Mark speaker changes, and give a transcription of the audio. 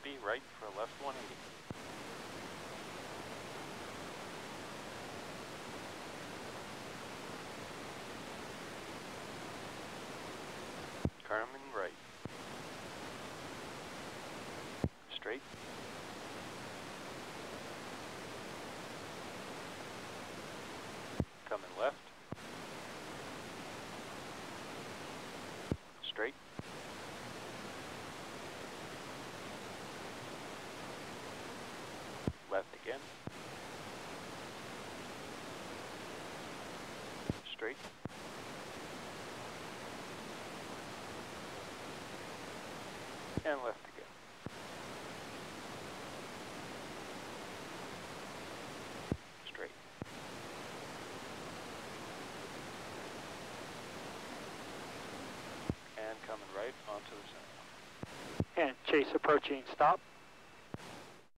Speaker 1: copy, right for a left 180. Coming right. Straight. Coming left. Straight. Left again. Straight. And left again. Straight. And coming right onto the center.
Speaker 2: And chase approaching, stop.